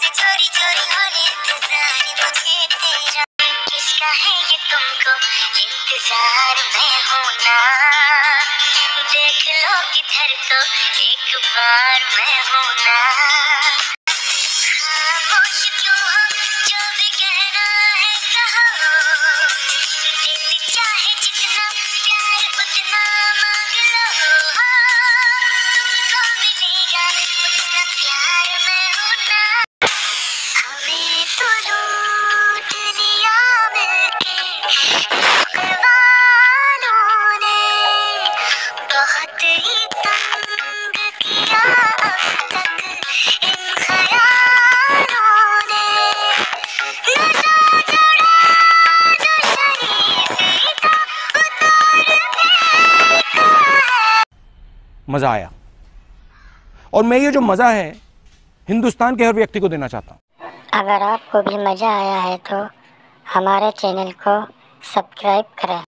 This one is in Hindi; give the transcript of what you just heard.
चोरी चोरी होने इंतजार मुझे तेरा, किसका है ये तुमको इंतजार में हूँ ना, देख लो किधर तो एक बार मैं हूँ ना, खामोश क्यों हो जो भी कहना है कहो, दिल चाहे जितना प्यार उतना मांग लो, तुमको मिलेगा उतना प्यार मैं हूँ ना, हमें तो लूट लिया मिलके वालों ने, बहुत ही तंग किया अब तक इन ख्यालों ने, नशा चढ़ा जो शरीफी का उतार फेंका है। मज़ा आया और मैं ये जो मज़ा है हिंदुस्तान के हर व्यक्ति को देना चाहता हूँ। अगर आपको भी मज़ा आया है तो हमारे चैनल को सब्सक्राइब करें।